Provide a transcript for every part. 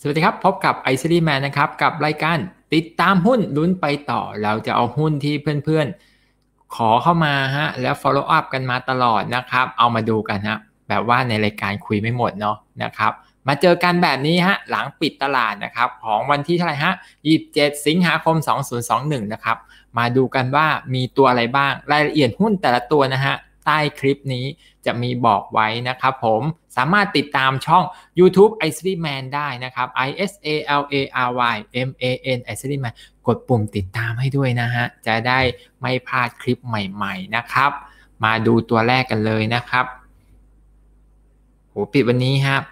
สวัสดีครับพบกับไอซ์รีแมนนะครับกับรายการติดตามหุ้นลุ้นไปต่อเราจะเอาหุ้นที่เพื่อนๆขอเข้ามาฮะแล้ว follow up กันมาตลอดนะครับเอามาดูกันฮะแบบว่าในรายการคุยไม่หมดเนาะนะครับมาเจอกันแบบนี้ฮะหลังปิดตลาดนะครับของวันที่เท่าไหร่ฮะ27 สิงหาคม 2021นะครับมาดูกันว่ามีตัวอะไรบ้างรายละเอียดหุ้นแต่ละตัวนะฮะใต้คลิปนี้จะมีบอกไว้นะครับผมสามารถติดตามช่อง YouTube i s l y Man ได้นะครับ ISALARYMAN i s l y Man กดปุ่มติดตามให้ด้วยนะฮะจะได้ไม่พลาดคลิปใหม่ๆนะครับมาดูตัวแรกกันเลยนะครับโหปิดวันนี้ครับ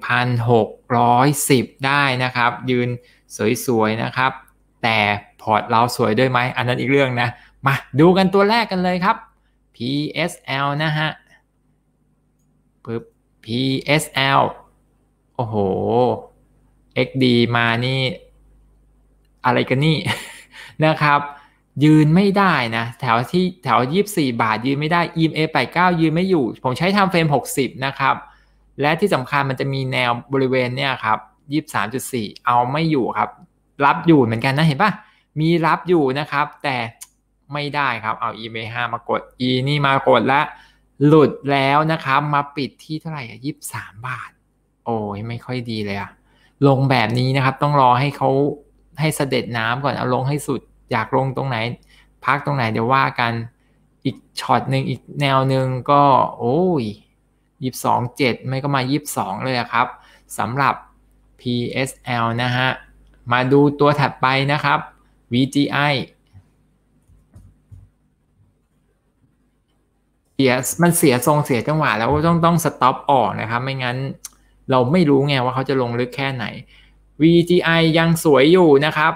1,610 ได้นะครับยืนสวยๆนะครับแต่พอร์ตเราสวยด้วยไหมอันนั้นอีกเรื่องนะมาดูกันตัวแรกกันเลยครับ PSL นะฮะปึ๊บ PSL โอ้โห XD มานี่อะไรกันนี่ นะครับยืนไม่ได้นะแถว24 บาทยืนไม่ได้ EMA 89ยืนไม่อยู่ผมใช้ไทม์เฟรม60นะครับและที่สำคัญมันจะมีแนวบริเวณเนี่ยครับ23.4เอาไม่อยู่ครับรับอยู่เหมือนกันนะเห็นปะมีรับอยู่นะครับแต่ไม่ได้ครับเอา EMA 5มากด E นี่มากดแล้วหลุดแล้วนะครับมาปิดที่เท่าไหร่23 บาทโอ้ยไม่ค่อยดีเลยอะลงแบบนี้นะครับต้องรอให้เขาให้เสด็จน้ำก่อนเอาลงให้สุดอยากลงตรงไหนพักตรงไหนเดี๋ยวว่ากันอีกช็อตหนึ่งอีกแนวหนึ่งก็โอ้ย22.7ไม่ก็มา22เลยครับสำหรับ PSL นะฮะมาดูตัวถัดไปนะครับ VGI มันเสียทรงเสียจังหวะแล้วต้องสต็อปออกนะครับไม่งั้นเราไม่รู้ไงว่าเขาจะลงลึกแค่ไหน VGI ยังสวยอยู่นะครับ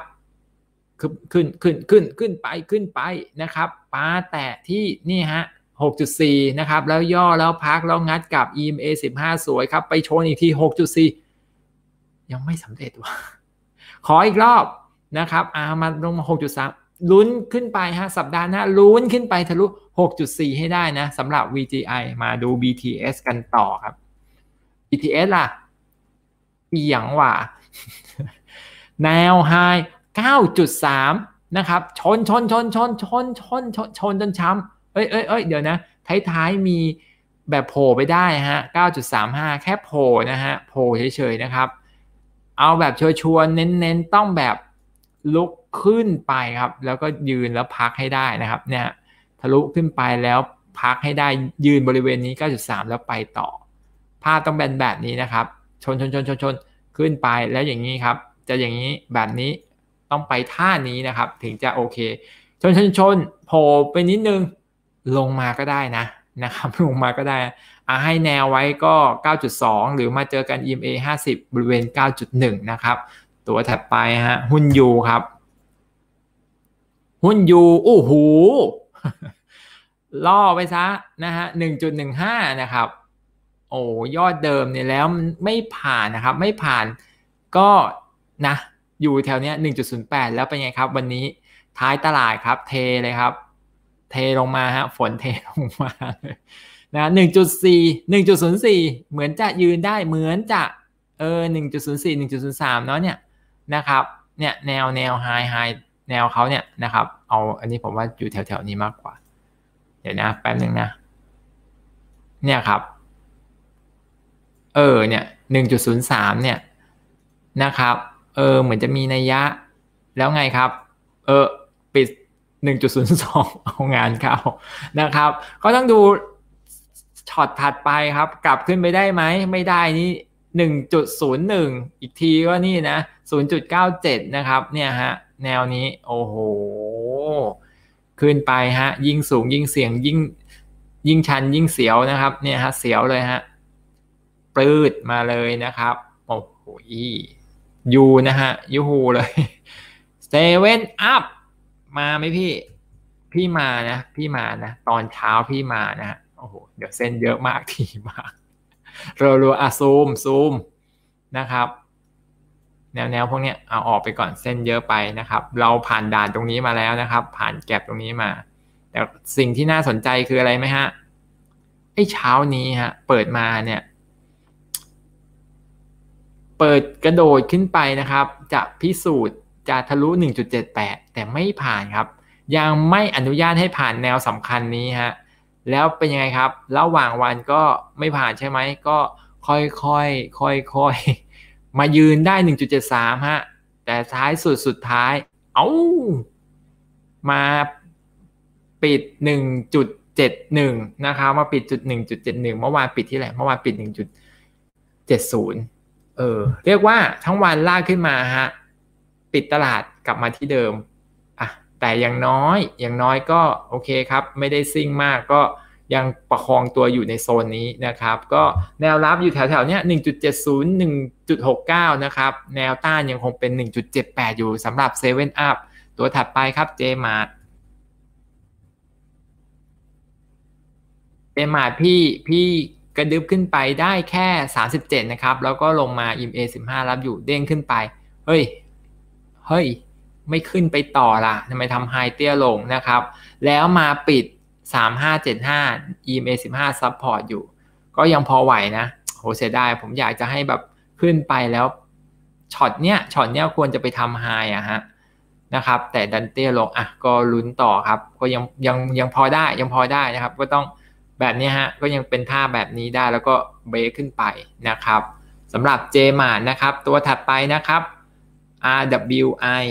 ขึ้นไปนะครับป้าแตะที่นี่ฮะ 6.4 นะครับแล้วย่อแล้วพักแล้วงัดกับ EMA 15สวยครับไปชนอีกที 6.4 ยังไม่สำเร็จว่ะขออีกรอบนะครับมาลงมา 6.3 ลุ้นขึ้นไปฮะสัปดาห์หน้าลุ้นขึ้นไปทะลุ 6.4 ให้ได้นะสำหรับ VGI มาดู BTS กันต่อครับ BTS ล่ะอีหยังว่ะแนวไฮ 9.3 นะครับชนจนช้ำเอ้ยเดี๋ยวนะท้ายมีแบบโผล่ไปได้ฮะ 9.35 แค่โผล่นะฮะโผล่เฉยๆนะครับเอาแบบชัวร์ๆเน้นๆต้องแบบลุกขึ้นไปครับแล้วก็ยืนแล้วพักให้ได้นะครับเนี่ยทะลุขึ้นไปแล้วพักให้ได้ยืนบริเวณนี้ 9.3 แล้วไปต่อภาพต้องเป็นแบบนี้นะครับชนขึ้นไปแล้วอย่างนี้ครับจะอย่างนี้แบบนี้ต้องไปท่านี้นะครับถึงจะโอเคชนโผล่ไปนิดนึงลงมาก็ได้นะครับลงมาก็ได้ให้แนวไว้ก็ 9.2 หรือมาเจอกัน EMA 50บริเวณ 9.1 นะครับตัวถัดไปฮะหุ้นยูครับหุ้นยูโอ้โหล่อไปซะนะฮะ 1.15 นะครับโอ้ยอดเดิมเนี่ยแล้วไม่ผ่านนะครับไม่ผ่านก็นะอยู่แถวเนี้ย 1.08 แล้วเป็นไงครับวันนี้ท้ายตลาดครับเทเลยครับเทลงมาฮะฝนเทลงมานะ 1.04 เหมือนจะยืนได้เหมือนจะ1.04 1.03 เนาะเนี่ยนะครับเนี่ยแนวไฮแนวเขาเนี่ยนะครับเอาอันนี้ผมว่าอยู่แถวนี้มากกว่าเดี๋ยวนะแป๊บนึงนะเนี่ยครับเนี่ย 1.03 เนี่ยนะครับเหมือนจะมีนัยยะแล้วไงครับปิด 1.02 เอางานเข้านะครับก็ต้องดูช็อตถัดไปครับกลับขึ้นไปได้ไหมไม่ได้นี่ 1.01 อีกทีก็นี่นะ 0.97 นะครับเนี่ยฮะแนวนี้โอ้โหขึ้นไปฮะยิ่งสูงยิ่งเสี่ยงยิ่งชันยิ่งเสียวนะครับเนี่ยฮะเสียวเลยฮะปลืดมาเลยนะครับโอ้โหยูนะฮะยูฮูเลยเซเว่นอัพมาไหมพี่มานะตอนเช้าพี่มานะโอ้โหเดี๋ยวเส้นเยอะมากทีมากรัวซูมนะครับแนวพวกนี้เอาออกไปก่อนเส้นเยอะไปนะครับเราผ่านด่านตรงนี้มาแล้วนะครับผ่านแก็บตรงนี้มาแต่สิ่งที่น่าสนใจคืออะไรไหมฮะไอ้เช้านี้ฮะเปิดมาเนี่ยเปิดกระโดดขึ้นไปนะครับจะพิสูจน์จะทะลุ 1.78 แต่ไม่ผ่านครับยังไม่อนุญาตให้ผ่านแนวสำคัญนี้ฮะแล้วเป็นยังไงครับระหว่างวันก็ไม่ผ่านใช่ไหมก็ค่อยๆมายืนได้ 1.73 ฮะแต่ท้ายสุดท้ายมาปิด 1.71 นะครับมาปิดจุด 1.71 เมื่อวานปิดที่ไหนเมื่อวานปิด 1.70 เรียกว่าทั้งวันลากขึ้นมาฮะปิดตลาดกลับมาที่เดิมแต่อย่างน้อยก็โอเคครับไม่ได้ซิ่งมากก็ยังประคองตัวอยู่ในโซนนี้นะครับก็แนวรับอยู่แถวๆเนี้ย 1.70 1.69 นะครับแนวต้านยังคงเป็น 1.78 อยู่สำหรับ7 up ตัวถัดไปครับ JMart พี่กระดึบขึ้นไปได้แค่37นะครับแล้วก็ลงมา EMA 15รับอยู่เด้งขึ้นไปเฮ้ยไม่ขึ้นไปต่อล่ะทำไมทำไฮเตี้ยลงนะครับแล้วมาปิด3575 EMA 15 support อยู่ก็ยังพอไหวนะโหเสียดายผมอยากจะให้แบบขึ้นไปแล้วช็อตเนี้ยควรจะไปทำไฮนะครับแต่ดันเตี้ยลงก็ลุ้นต่อครับก็ยังพอได้นะครับก็ต้องแบบนี้ก็ยังเป็นท่าแบบนี้ได้แล้วก็เบรกขึ้นไปนะครับสำหรับ JMart นะครับตัวถัดไปนะครับ RWI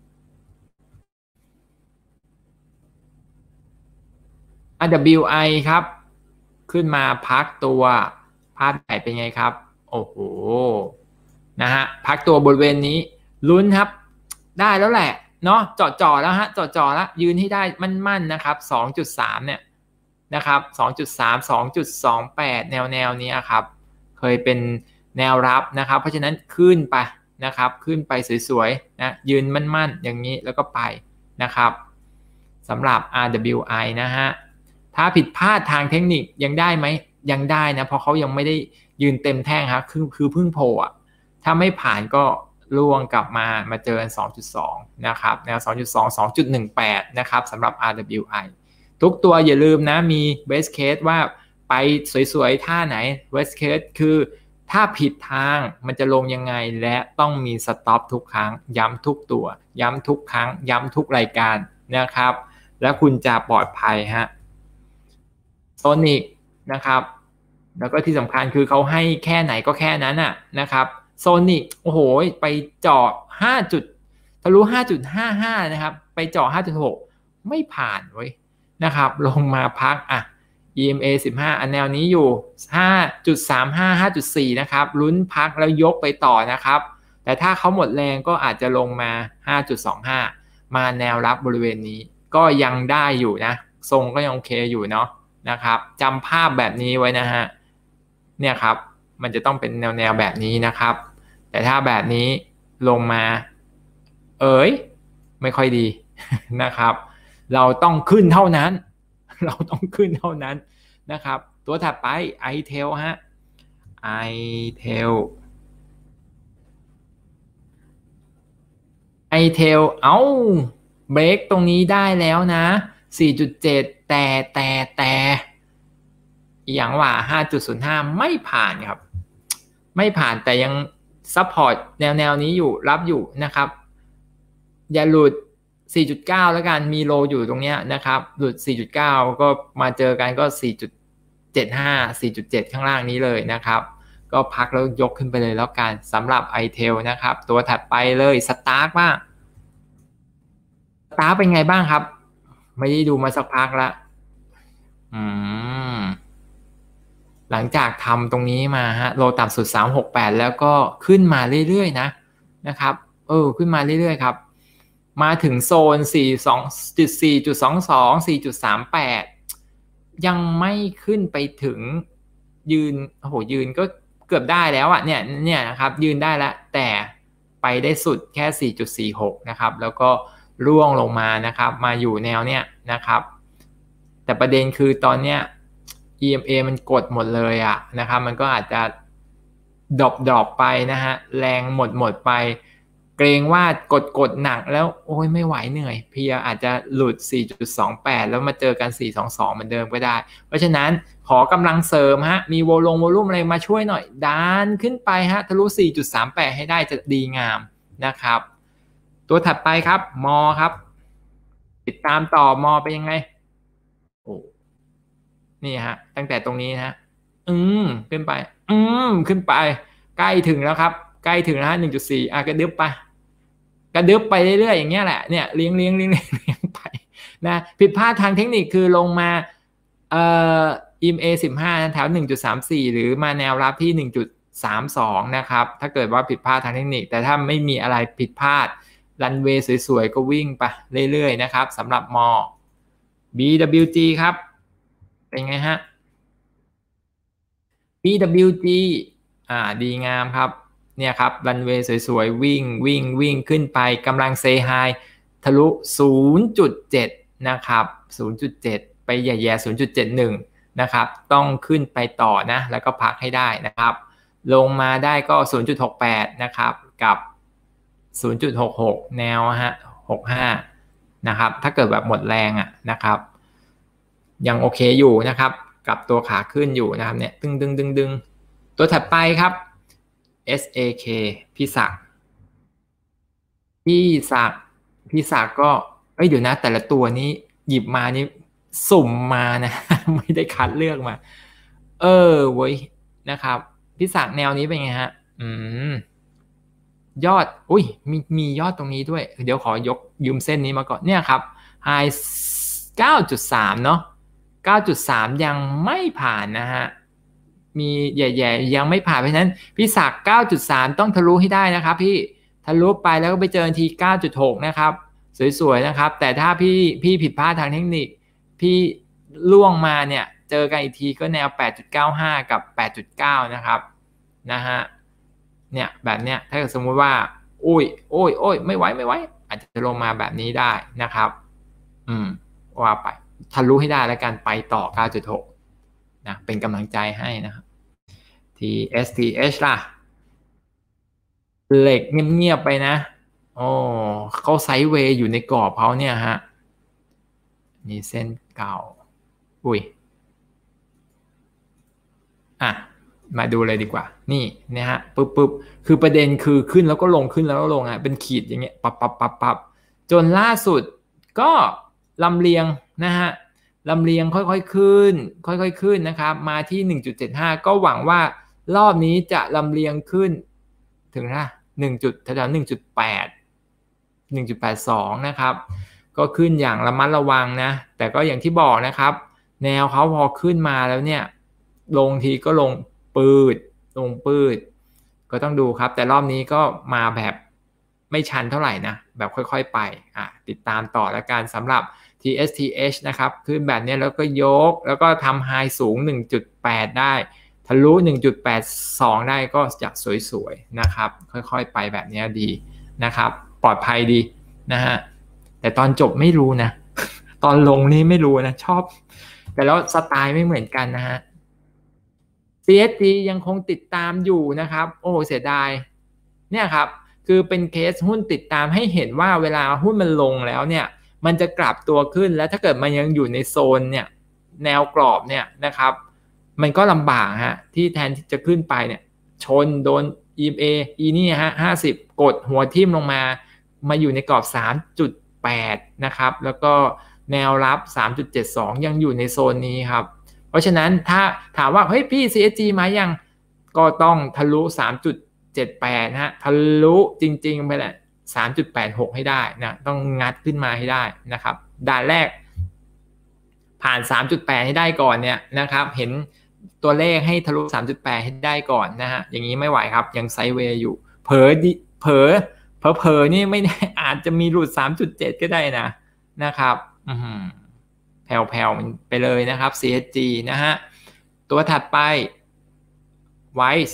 RWI ครับขึ้นมาพักตัวภาพใหญ่เป็นไงครับโอ้โหพักตัวบริเวณนี้ลุ้นครับได้แล้วแหละเนาะเจาะแล้วแล้วยืนให้ได้มั่นนะครับ 2.3 เนี่ยนะครับ 2.3 2.28 แนวนี้ครับเคยเป็นแนวรับนะครับเพราะฉะนั้นขึ้นไปนะครับขึ้นไปสวยๆนะยืนมั่นอย่างนี้แล้วก็ไปนะครับสำหรับ RWI นะฮะถ้าผิดพลาดทางเทคนิคยังได้ไหมยังได้นะเพราะเขายังไม่ได้ยืนเต็มแท่งครับคือเพิ่งโผล่ถ้าไม่ผ่านก็ล่วงกลับมาเจอ 2.2 นะครับแนว 2.2 2.18 นะครับสำหรับ RWI ทุกตัวอย่าลืมนะมี best case ว่าไปสวยๆท่าไหน best case คือถ้าผิดทางมันจะลงยังไงและต้องมี stop ทุกครั้งย้ำทุกตัวย้ำทุกครั้งย้ำทุกรายการนะครับและคุณจะปลอดภัยโซนิกนะครับแล้วก็ที่สำคัญคือเขาให้แค่ไหนก็แค่นั้นนะครับโซนิกโอ้โหไปเจาะ5จุดทะลุ 5.55 นะครับไปเจาะ 5.6 ไม่ผ่านเว้ยนะครับลงมาพักEMA 15 อันแนวนี้อยู่ 5.35 5.4 นะครับลุ้นพักแล้วยกไปต่อนะครับแต่ถ้าเขาหมดแรงก็อาจจะลงมา 5.25 มาแนวรับบริเวณนี้ก็ยังได้อยู่นะทรงก็ยังโอเคอยู่เนาะนะครับจำภาพแบบนี้ไว้นะฮะเนี่ยครับมันจะต้องเป็นแนวแบบนี้นะครับแต่ถ้าแบบนี้ลงมาไม่ค่อยดีนะครับเราต้องขึ้นเท่านั้นนะครับตัวถัดไป iTel iTel เบรกตรงนี้ได้แล้วนะ 4.7 แต่อย่างว่า 5.05 ไม่ผ่านครับไม่ผ่านแต่ยังซัพพอร์ตแนวนี้อยู่รับอยู่นะครับอย่าหลุด 4.9 แล้วกันมีโลอยู่ตรงนี้นะครับหลุด 4.9 ก็มาเจอกันก็ 4.75 4.7 ข้างล่างนี้เลยนะครับก็พักแล้วยกขึ้นไปเลยแล้วกันสำหรับ iTel นะครับตัวถัดไปเลยสตาร์บ้างสตาร์เป็นไงบ้างครับไม่ได้ดูมาสักพักละหลังจากทำตรงนี้มาโลต่ำสุด368แล้วก็ขึ้นมาเรื่อยๆนะครับขึ้นมาเรื่อยๆครับมาถึงโซน 4.22 4.38 ยังไม่ขึ้นไปถึงยืนก็เกือบได้แล้วเนี่ยนะครับยืนได้แล้วแต่ไปได้สุดแค่ 4.46 นะครับแล้วก็ร่วงลงมานะครับมาอยู่แนวเนี้ยนะครับแต่ประเด็นคือตอนเนี้ย EMA มันกดหมดเลยนะครับมันก็อาจจะดรอปไปนะฮะแรงหมดไปเกรงว่ากดหนักแล้วโอ้ยไม่ไหวเหนื่อยเพียอาจจะหลุด 4.28 แล้วมาเจอกัน 4.22 เหมือนเดิมก็ได้เพราะฉะนั้นขอกำลังเสริมฮะมีวอลลุ่มอะไรมาช่วยหน่อยดันขึ้นไปฮะทะลุ 4.38 ให้ได้จะดีงามนะครับตัวถัดไปครับมอครับติดตามต่อมอไปยังไงโอ้นี่ฮะตั้งแต่ตรงนี้นะขึ้นไปขึ้นไปใกล้ถึงแล้วครับใกล้ถึงแล้วฮะ 1.4 กระดึ๊บไปกระดึ๊บไปเรื่อยๆอย่างเงี้ยแหละเนี่ยเลี้ยงไปนะผิดพลาดทางเทคนิคคือลงมาEMA 15แถว 1.34 หรือมาแนวรับที่ 1.32 นะครับถ้าเกิดว่าผิดพลาดทางเทคนิคแต่ถ้าไม่มีอะไรผิดพลาดรันเวย์สวยๆก็วิ่งไปเรื่อยๆนะครับสำหรับมอ BWG ครับเป็นไงฮะ BWG ดีงามครับเนี่ยครับรันเวย์สวยๆวิ่งขึ้นไปกำลังเซไฮทะลุ 0.7 นะครับ 0.7 ไปแย่ๆ 0.71 นะครับต้องขึ้นไปต่อนะแล้วก็พักให้ได้นะครับลงมาได้ก็ 0.68 นะครับกับ 0.66 แนวฮะ 65 นะครับถ้าเกิดแบบหมดแรงนะครับยังโอเคอยู่นะครับกับตัวขาขึ้นอยู่นะครับเนี่ยดึงตัวถัดไปครับ SAK พี่ศักดิ์ก็เดี๋ยวนะแต่ละตัวนี้หยิบมานี่สุ่มมานะไม่ได้คัดเลือกมาเว้ยนะครับพี่ศักดิ์แนวนี้เป็นไงฮะยอดมียอดตรงนี้ด้วยเดี๋ยวขอยกยืมเส้นนี้มาก่อนเนี่ยครับ High 9.3 เนาะ 9.3 ยังไม่ผ่านนะฮะมีแย่ๆยังไม่ผ่านเพราะฉะนั้นพี่ศักดิ์ 9.3 ต้องทะลุให้ได้นะครับพี่ทะลุไปแล้วก็ไปเจอที 9.6 นะครับสวยๆนะครับแต่ถ้าพี่ผิดพลาดทางเทคนิคพี่ล่วงมาเนี่ยเจอกันอีกทีก็แนว 8.95 กับ 8.9 นะครับนะฮะเนี่ยแบบเนี้ยถ้าสมมุติว่าโอ้ยไม่ไหวอาจจะลงมาแบบนี้ได้นะครับว่าไปทะลุให้ได้แล้วกันไปต่อ 9.6 นะเป็นกำลังใจให้นะครับ TSTH ล่ะเหล็กเงียบๆไปนะเขาไซด์เวย์อยู่ในกรอบเขาเนี่ยฮะนี่เส้นเก่ามาดูเลยดีกว่านี่นะฮะปุ๊บคือประเด็นคือขึ้นแล้วก็ลงขึ้นแล้วก็ลงเป็นขีดอย่างเงี้ยปับจนล่าสุดก็ลำเลียงนะฮะลำเลียงค่อยๆขึ้นนะครับมาที่ 1.75 ก็หวังว่ารอบนี้จะลำเลียงขึ้นถึงแถว 1.82 นะครับก็ขึ้นอย่างระมัดระวังนะแต่ก็อย่างที่บอกนะครับแนวเขาพอขึ้นมาแล้วเนี่ยลงทีก็ลงปืดก็ต้องดูครับแต่รอบนี้ก็มาแบบไม่ชันเท่าไหร่นะแบบค่อยๆไปติดตามต่อแล้วกันสำหรับ TSTH นะครับขึ้นแบบนี้แล้วก็ยกแล้วก็ทำไฮสูง 1.8 ได้ทะลุ 1.82 ได้ก็จะสวยๆนะครับค่อยๆไปแบบนี้ดีนะครับปลอดภัยดีนะฮะแต่ตอนจบไม่รู้นะตอนลงนี่ไม่รู้นะชอบแต่แล้วสไตล์ไม่เหมือนกันนะฮะ CSG ยังคงติดตามอยู่นะครับเสียดายเนี่ยครับคือเป็นเคสหุ้นติดตามให้เห็นว่าเวลาหุ้นมันลงแล้วเนี่ยมันจะกลับตัวขึ้นแล้วถ้าเกิดมันยังอยู่ในโซนเนี่ยแนวกรอบเนี่ยนะครับมันก็ลำบากฮะที่แทนที่จะขึ้นไปเนี่ยชนโดน EMA นี่ฮะ50กดหัวทิ่มลงมาอยู่ในกรอบ 3.8 นะครับแล้วก็แนวรับ 3.72 ยังอยู่ในโซนนี้ครับเพราะฉะนั้นถ้าถามว่าเฮ้ยพี่ CSG มายังก็ต้องทะลุ 3.78 นะฮะทะลุจริงๆไปแหละ 3.86 ให้ได้นะต้องงัดขึ้นมาให้ได้นะครับด่านแรกผ่าน 3.8 ให้ได้ก่อนเนี่ยนะครับเห็นตัวเลขให้ทะลุ 3.8 ให้ได้ก่อนนะฮะอย่างนี้ไม่ไหวครับยังไซด์เวย์อยู่เผลอนี่ไม่ได้อาจจะมีหลุด 3.7 ก็ได้นะครับแผ่วๆไปเลยนะครับ CSG นะฮะตัวถัดไป Wise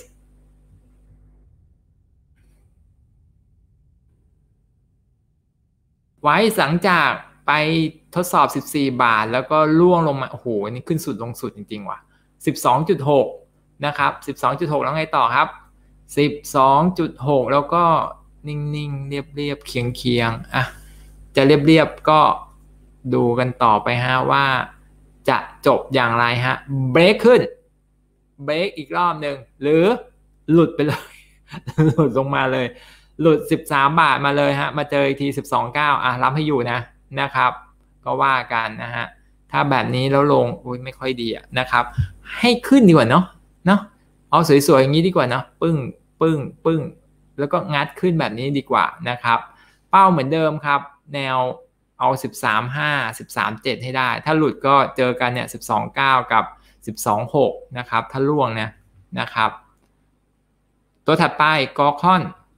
หลังจากไปทดสอบ 14 บาทแล้วก็ล่วงลงมาโอ้โหนี่ขึ้นสุดลงสุดจริงๆว่ะ 12.6 นะครับ 12.6 แล้วไงต่อครับ 12.6 แล้วก็นิ่งๆเรียบๆเคียงจะเรียบๆก็ดูกันต่อไปฮะว่าจะจบอย่างไรฮะเบรกขึ้นเบรกอีกรอบหนึ่งหรือหลุดไปเลย หลุดลงมาเลยหลุด13 บาทมาเลยฮะมาเจออีกที12.9รับให้อยู่นะครับก็ว่ากันนะฮะถ้าแบบนี้แล้วลงอุ้ยไม่ค่อยดีนะครับให้ขึ้นดีกว่าเนาะเอาสวยๆอย่างนี้ดีกว่าเนาะปึ้งแล้วก็งัดขึ้นแบบนี้ดีกว่านะครับเป้าเหมือนเดิมครับแนวเอา13.5 13.7ให้ได้ถ้าหลุดก็เจอกันเนี่ย12.9กับ12.6นะครับถ้าล่วงนะครับตัวถัดไปกอคอน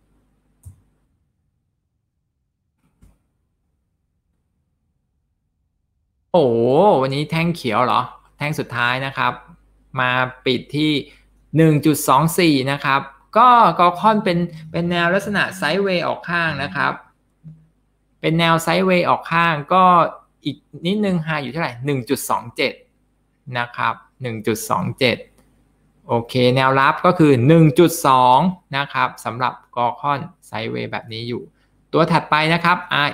โอ้วันนี้แท่งเขียวเหรอแท่งสุดท้ายนะครับมาปิดที่ 1.24 นะครับก็กอคอนเป็นแนวลักษณะไซด์เวย์ออกข้างนะครับเป็นแนวไซด์เวย์ออกข้างก็อีกนิดนึงไฮอยู่เท่าไหร่ 1.27 นะครับ 1.27 โอเคแนวรับก็คือ 1.2 นะครับสำหรับกอคอนไซด์เวย์แบบนี้อยู่ตัวถัดไปนะครับ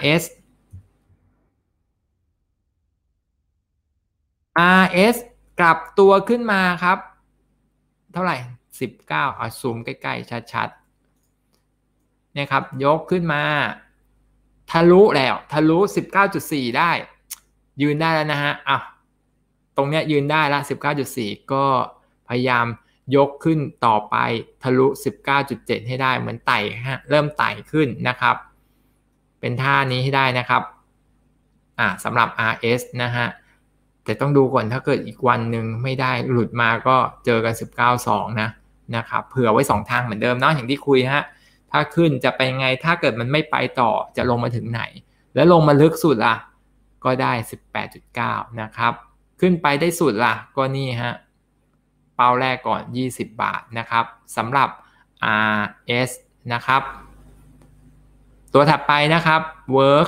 RS กลับตัวขึ้นมาครับเท่าไหร่19ซูมใกล้ๆชัดๆเนี่ยครับยกขึ้นมาทะลุแล้วทะลุ 19.4 ได้ยืนได้แล้วนะฮะตรงเนี้ยยืนได้ละ 19.4 ก็พยายามยกขึ้นต่อไปทะลุ 19.7 ให้ได้เหมือนไต่ฮะเริ่มไต่ขึ้นนะครับเป็นท่านี้ให้ได้นะครับสำหรับ RS นะฮะแต่ต้องดูก่อนถ้าเกิดอีกวันหนึ่งไม่ได้หลุดมาก็เจอกัน 19.2 นะครับเผื่อไว้2ทางเหมือนเดิมเนาะอย่างที่คุยฮะถ้าขึ้นจะไปไงถ้าเกิดมันไม่ไปต่อจะลงมาถึงไหนแล้วลงมาลึกสุดล่ะก็ได้ 18.9 นะครับขึ้นไปได้สุดล่ะก็นี่ฮะเป้าแรกก่อน20 บาทนะครับสำหรับ RS นะครับตัวถัดไปนะครับ Work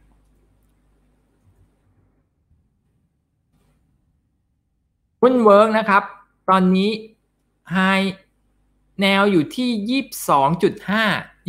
หุ้น Work นะครับตอนนี้ High แนวอยู่ที่ 22.5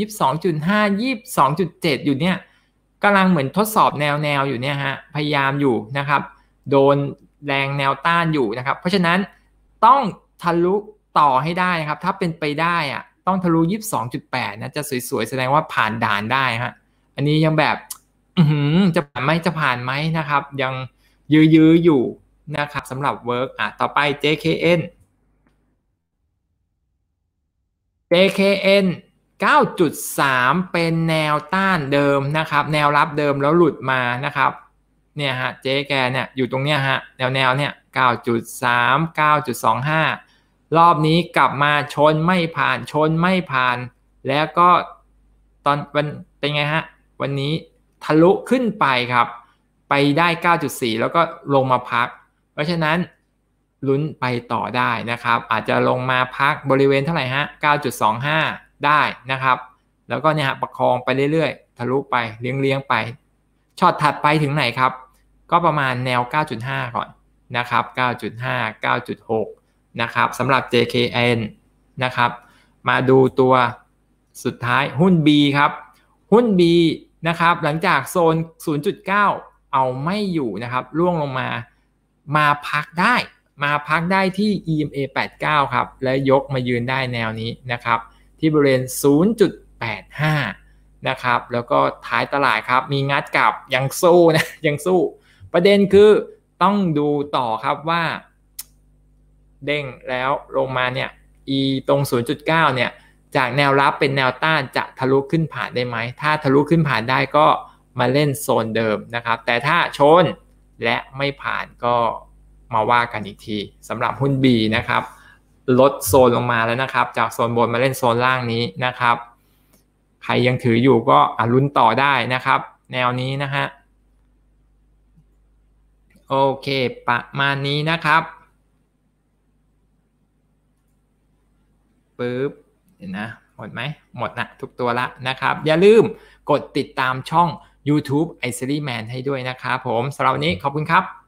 22.7 อยู่เนี่ยกำลังเหมือนทดสอบแนวอยู่เนี่ยฮะพยายามอยู่นะครับโดนแรงแนวต้านอยู่นะครับเพราะฉะนั้นต้องทะลุต่อให้ได้นะครับถ้าเป็นไปได้ต้องทะลุ 22.8 นะจะสวยๆแสดงว่าผ่านด่านได้ฮะอันนี้ยังแบบจะผ่านไหมนะครับยังยื้ออยู่นะครับสำหรับ Work ต่อไป JKN 9.3 เป็นแนวต้านเดิมนะครับแนวรับเดิมแล้วหลุดมานะครับเนี่ยฮะเจ๊แกเนี่ยอยู่ตรงเนี้ยฮะแนวเนี่ย 9.3 9.25 รอบนี้กลับมาชนไม่ผ่านแล้วก็ตอนวันเป็นไงฮะวันนี้ทะลุขึ้นไปครับไปได้ 9.4 แล้วก็ลงมาพักเพราะฉะนั้นลุ้นไปต่อได้นะครับอาจจะลงมาพักบริเวณเท่าไหร่ฮะ 9.25 ได้นะครับแล้วก็เนี่ยประคองไปเรื่อยๆทะลุไปเลี้ยงไปช็อตถัดไปถึงไหนครับก็ประมาณแนว 9.5 ก่อนนะครับ 9.5 9.6 นะครับสำหรับ JKN นะครับมาดูตัวสุดท้ายหุ้น B ครับหุ้น B นะครับหลังจากโซน 0.9 เอาไม่อยู่นะครับร่วงลงมาพักได้ที่ EMA 89 ครับและยกมายืนได้แนวนี้นะครับที่บริเวณ 0.85 นะครับแล้วก็ท้ายตลาดครับมีงัดกลับยังสู้ประเด็นคือต้องดูต่อครับว่าเด้งแล้วลงมาเนี่ย E ตรง 0.9 เนี่ยจากแนวรับเป็นแนวต้านจะทะลุขึ้นผ่านได้ไหมถ้าทะลุขึ้นผ่านได้ก็มาเล่นโซนเดิมนะครับแต่ถ้าชนและไม่ผ่านก็มาว่ากันอีกทีสำหรับหุ้น B นะครับลดโซนลงมาแล้วนะครับจากโซนบนมาเล่นโซนล่างนี้นะครับใครยังถืออยู่ก็ลุ้นต่อได้นะครับแนวนี้นะฮะโอเคประมาณนี้นะครับปึ๊บเห็นนะหมดไหมหมดนะทุกตัวละนะครับอย่าลืมกดติดตามช่อง YouTube i s l y Man ให้ด้วยนะครับผมสำหรับวันนี้ขอบคุณครับ